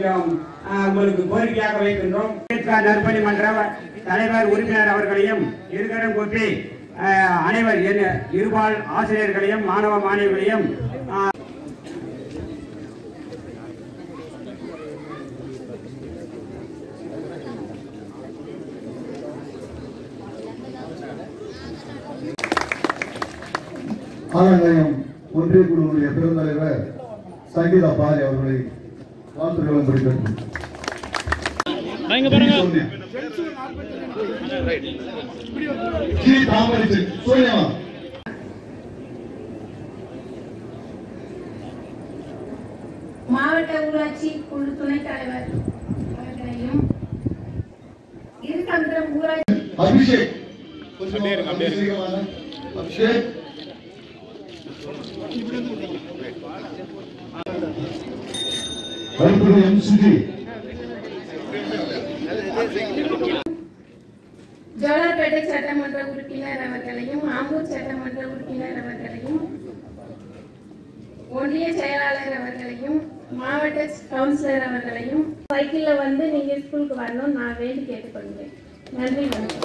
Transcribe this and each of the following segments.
கொஞ்சம் உங்களுக்கு கோரிக்கையாக வைக்கின்றோம். நற்பணி மன்ற தலைவர் உறுப்பினர் அவர்களையும் இருகரம் கூப்பி அனைவர் இருபால் ஆசிரியர்களையும் மாணவ மாணவிகளையும் ஆலங்காயம் ஒன்றிய குழுவுடைய பெருந்தலைவர் சங்கீதா பாரி அவர்களை வாழ்த்துக்களும் குறிப்பிட்டார். மாவட்ட ஊராட்சி குழு துணைத் தலைவர் அவர்களையும் சமுத்திரம் ஊராட்சி அபிஷேக் ஜோலார்பேட்டை சட்டமன்ற உறுப்பினர் அவர்களையும் ஆம்பூர் சட்டமன்ற உறுப்பினர் அவர்களையும் ஒன்றிய செயலாளர் அவர்களையும் மாவட்ட கவுன்சிலர் அவர்களையும் சைக்கிள்ல வந்து நீங்க ஸ்கூலுக்கு வரணும் நான் வேண்டி கேட்டுக்கொள்கிறேன். நன்றி, வணக்கம்.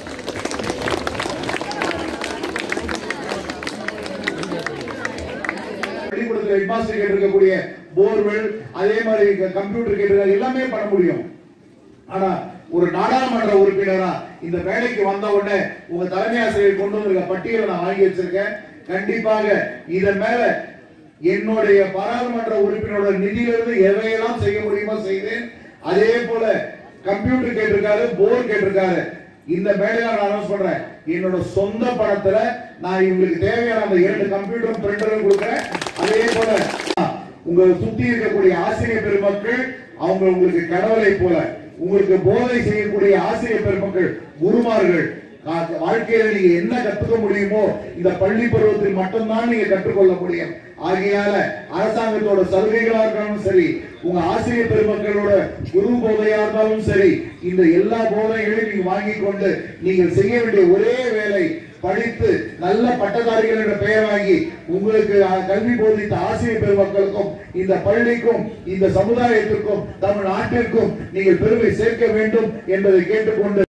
இருக்கக்கூடிய போர்வெல் அதே மாதிரி கம்ப்யூட்டர் கேட்டு எல்லாமே பண்ண முடியும். ஆனா ஒரு நாடாளுமன்ற உறுப்பினரா இந்த வேலைக்கு வந்த உடனே உங்க தலைமை ஆசிரியர் கொண்டு வந்திருக்க பட்டியலை நான் வாங்கி வச்சிருக்கேன். கண்டிப்பாக இதன் மேல என்னுடைய பாராளுமன்ற உறுப்பினரோட நிதியிலிருந்து எவையெல்லாம் செய்ய முடியுமோ செய்தேன். அதே போல கம்ப்யூட்டர் கேட்டிருக்காரு, போர் கேட்டிருக்காரு. இந்த மேடையில நான் அனௌன்ஸ் பண்றேன், என்னோட சொந்த பணத்துல நான் இவங்களுக்கு தேவையான அந்த 2 கம்ப்யூட்டரும் பிரிண்டரும் கொடுக்கிறேன். அதே போல உங்களை சுத்தி இருக்கக்கூடிய ஆசிரியர் பெருமக்கள் அவங்க உங்களுக்கு கடவுளை போல உங்களுக்கு போதை செய்யக்கூடிய ஆசிரியர் பெருமக்கள் குருமார்கள் வாழ்க்கையில நீங்க என்ன கத்துக்க முடியுமோ இந்த பள்ளி பருவத்தில் மட்டும்தான் நீங்க கற்றுக்கொள்ள முடியும். ஆகையால அரசாங்கத்தோட சலுகைகளா இருந்தாலும் சரி, உங்க ஆசிரியர் பெருமக்களோட குரு போதையா இருந்தாலும் சரி, இந்த எல்லா போதைகளையும் நீங்க வாங்கி கொண்டு நீங்கள் செய்ய வேண்டிய ஒரே வேலை படித்து நல்ல பட்டதாரிகள் என்ற பெயர் வாங்கி உங்களுக்கு கல்வி போதித்த ஆசிரியர் பெருமக்களுக்கும் இந்த பள்ளிக்கும் இந்த சமுதாயத்திற்கும் தமிழ்நாட்டிற்கும் நீங்கள் பெருமை சேர்க்க வேண்டும் என்பதை கேட்டுக்கொண்டு